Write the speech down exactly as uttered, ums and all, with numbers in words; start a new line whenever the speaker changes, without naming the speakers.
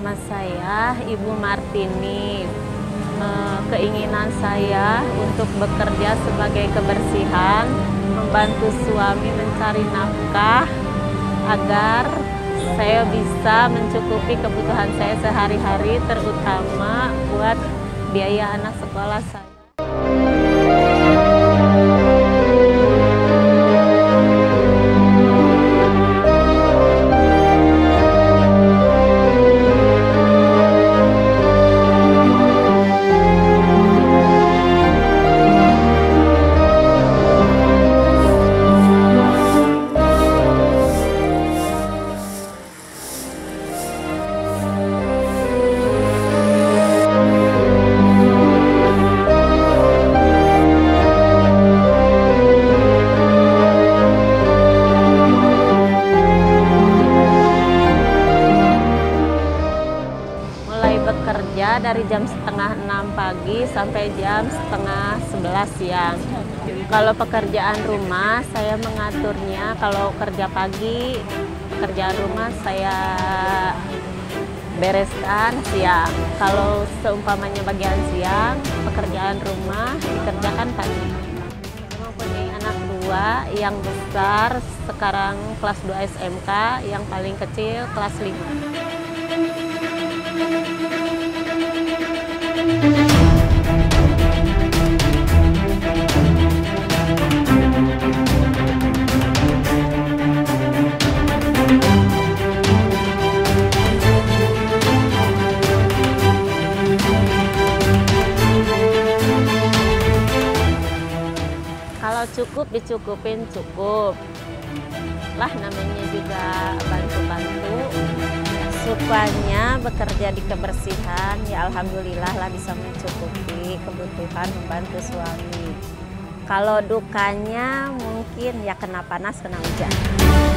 Nama saya Ibu Martini. E, keinginan saya untuk bekerja sebagai kebersihan, membantu suami mencari nafkah agar saya bisa mencukupi kebutuhan saya sehari-hari, terutama buat biaya anak sekolah saya. Bekerja dari jam setengah enam pagi sampai jam setengah sebelas siang. Kalau pekerjaan rumah saya mengaturnya, kalau kerja pagi, pekerjaan rumah saya bereskan siang. Kalau seumpamanya bagian siang, pekerjaan rumah dikerjakan pagi. Mempunyai anak dua, yang besar sekarang kelas dua S M K, yang paling kecil kelas lima. Kalau cukup dicukupin cukup lah, namanya juga bantu-bantu. Sukanya bekerja di kebersihan, ya alhamdulillah lah bisa mencukupi kebutuhan membantu suami. Kalau dukanya mungkin ya kena panas, kena hujan.